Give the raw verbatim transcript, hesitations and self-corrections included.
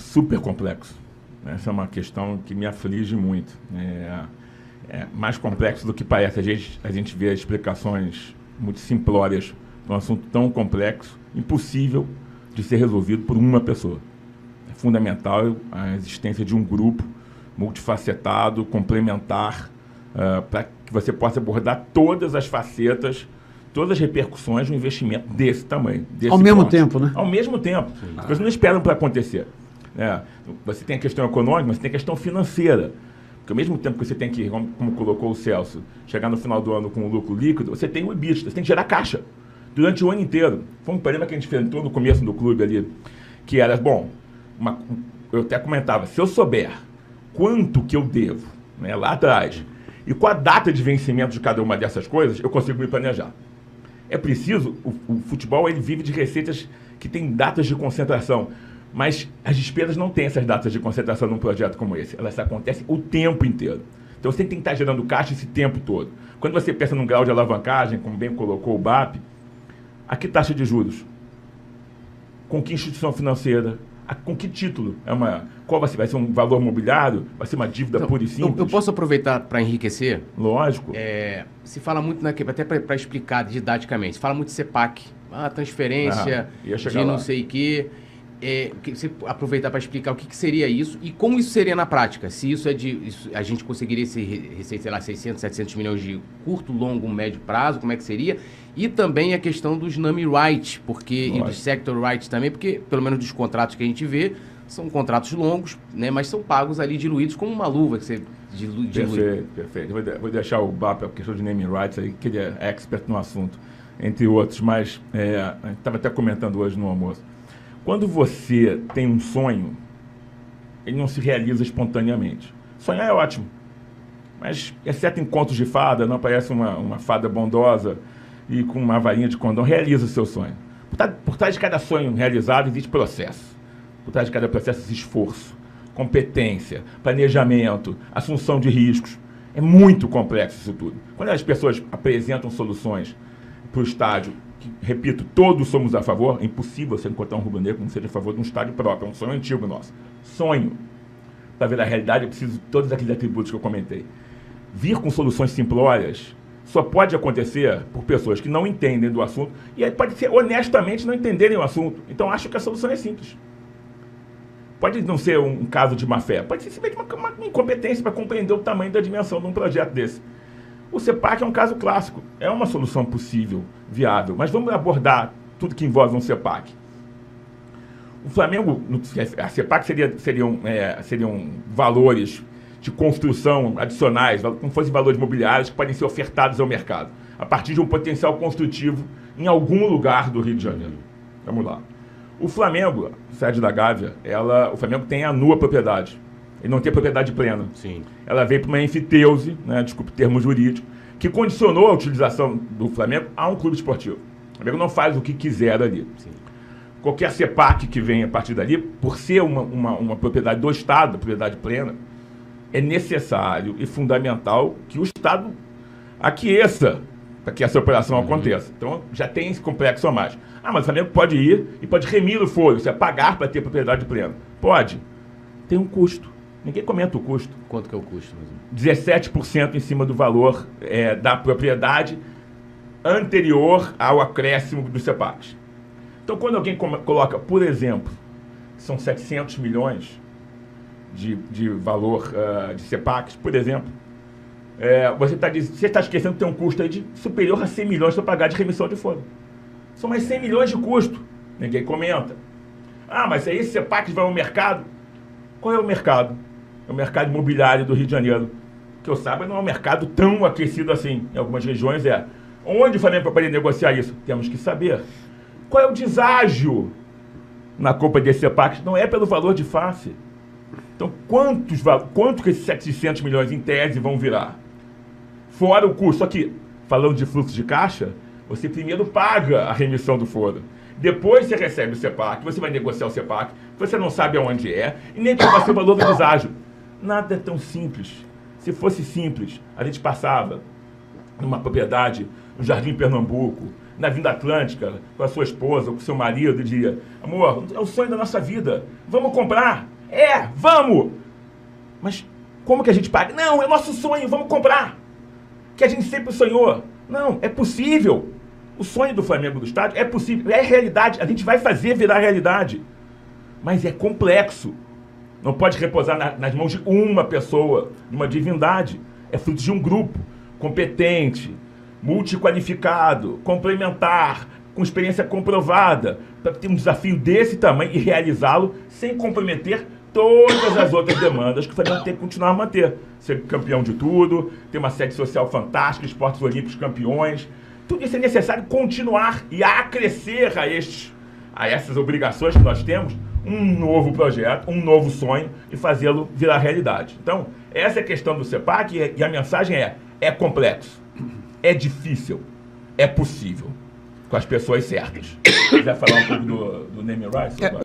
super complexo. Essa é uma questão que me aflige muito. É, é mais complexo do que parece. A gente, a gente vê explicações muito simplórias para um assunto tão complexo, impossível de ser resolvido por uma pessoa. É fundamental a existência de um grupo multifacetado, complementar, uh, para que você possa abordar todas as facetas, todas as repercussões de um investimento desse tamanho. Desse Ao mesmo porte. tempo, né? Ao mesmo tempo. Sim. As pessoas não esperam para acontecer. É, você tem a questão econômica, mas você tem a questão financeira. Porque ao mesmo tempo que você tem que, como, como colocou o Celso, chegar no final do ano com um lucro líquido, você tem o EBITDA, você tem que gerar caixa durante o ano inteiro. Foi um problema que a gente enfrentou no começo do clube ali, que era, bom, uma, eu até comentava, se eu souber quanto que eu devo, né, lá atrás, e qual a data de vencimento de cada uma dessas coisas, eu consigo me planejar. É preciso, o, o futebol ele vive de receitas que têm datas de concentração, mas as despesas não têm essas datas de concentração num projeto como esse. Elas acontecem o tempo inteiro. Então você tem que estar gerando caixa esse tempo todo. Quando você pensa num grau de alavancagem, como bem colocou o B A P, a que taxa de juros? Com que instituição financeira? A, com que título? É uma, qual vai ser? Vai ser um valor mobiliário? Vai ser uma dívida então, pura e simples? Eu, eu posso aproveitar para enriquecer? Lógico. É, se fala muito, na, até para explicar didaticamente, se fala muito de CEPAC, ah, transferência ah, de lá. não sei o quê. É, que você aproveitar para explicar o que, que seria isso e como isso seria na prática. Se isso é de... Isso, a gente conseguiria esse receita, sei lá, seiscentos, setecentos milhões de curto, longo, médio prazo, como é que seria? E também a questão dos N A M rights, porque, e dos sector rights também, porque pelo menos dos contratos que a gente vê, são contratos longos, né, mas são pagos ali diluídos como uma luva que você dilui. Perfeito, perfeito. Vou, de, vou deixar o B A P, a questão de naming rights, aí, que ele é expert no assunto, entre outros, mas é, a gente estava até comentando hoje no almoço. Quando você tem um sonho, ele não se realiza espontaneamente. Sonhar é ótimo, mas, exceto em contos de fada, não aparece uma, uma fada bondosa e com uma varinha de condão, realiza o seu sonho. Por trás, por trás de cada sonho realizado existe processo. Por trás de cada processo existe esforço, competência, planejamento, assunção de riscos. É muito complexo isso tudo. Quando as pessoas apresentam soluções para o estádio, que, repito, todos somos a favor, é impossível você encontrar um rubro-negro que não seja a favor de um estádio próprio, é um sonho antigo nosso. Sonho. Para ver a realidade, eu preciso de todos aqueles atributos que eu comentei. Vir com soluções simplórias só pode acontecer por pessoas que não entendem do assunto e aí pode ser honestamente não entenderem o assunto. Então acho que a solução é simples. Pode não ser um caso de má fé, pode ser simplesmente uma, uma incompetência para compreender o tamanho da dimensão de um projeto desse. O CEPAC é um caso clássico, é uma solução possível, viável, mas vamos abordar tudo que envolve um CEPAC. O Flamengo, a CEPAC seria, seriam, é, seriam valores de construção adicionais, como fossem valores imobiliários que podem ser ofertados ao mercado, a partir de um potencial construtivo em algum lugar do Rio de Janeiro. Vamos lá. O Flamengo, sede da Gávea, ela, o Flamengo tem a nua propriedade. Ele não tem propriedade plena. Sim. Ela veio para uma enfiteuse, né, desculpe o termo jurídico, que condicionou a utilização do Flamengo a um clube esportivo. O Flamengo não faz o que quiser ali. Sim. Qualquer CEPAC que venha a partir dali, por ser uma, uma, uma propriedade do Estado, propriedade plena, é necessário e fundamental que o Estado aqueça para que essa operação uhum. aconteça. Então, já tem esse complexo a mais. Ah, mas o Flamengo pode ir e pode remir o folho, você pagar para ter propriedade plena. Pode. Tem um custo. Ninguém comenta o custo. Quanto que é o custo? dezessete por cento em cima do valor é, da propriedade anterior ao acréscimo dos CEPACs. Então, quando alguém coloca, por exemplo, são setecentos milhões de, de valor uh, de CEPACs, por exemplo, é, você está você tá esquecendo que tem um custo aí de superior a cem milhões para pagar de remissão de folha. São mais cem milhões de custo. Ninguém comenta. Ah, mas aí esse CEPAC vai ao mercado? Qual é o mercado? É o mercado imobiliário do Rio de Janeiro. Que eu saiba, não é um mercado tão aquecido assim. Em algumas regiões é. Onde o Flamengo para poder negociar isso? Temos que saber. Qual é o deságio na compra desse CEPAC? Não é pelo valor de face. Então, quantos, quanto que esses setecentos milhões em tese vão virar? Fora o custo. Só que, falando de fluxo de caixa, você primeiro paga a remissão do foro. Depois você recebe o CEPAC, você vai negociar o CEPAC, você não sabe aonde é, e nem qual vai ser o valor do deságio. Nada é tão simples. Se fosse simples, a gente passava numa propriedade no Jardim Pernambuco, na Vinda Atlântica, com a sua esposa, com o seu marido, e dizia: amor, é o sonho da nossa vida, vamos comprar. É, vamos! Mas como que a gente paga? Não, é nosso sonho, vamos comprar! Que a gente sempre sonhou. Não, é possível. O sonho do Flamengo do estádio é possível, é realidade. A gente vai fazer virar realidade. Mas é complexo. Não pode repousar na, nas mãos de uma pessoa, uma divindade. É fruto de um grupo competente, multiqualificado, complementar, com experiência comprovada, para ter um desafio desse tamanho e realizá-lo sem comprometer todas as outras demandas que o Flamengo tem que continuar a manter. Ser campeão de tudo, ter uma sede social fantástica, esportes olímpicos campeões. Tudo isso é necessário continuar e acrescer a, estes, a essas obrigações que nós temos um novo projeto, um novo sonho e fazê-lo virar realidade. Então, essa é a questão do CEPAC e, e a mensagem é, é complexo, é difícil, é possível, com as pessoas certas. Quiser falar um pouco do, do naming rights?